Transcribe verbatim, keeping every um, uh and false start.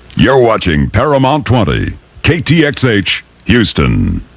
You're watching Paramount twenty, K T X H, Houston.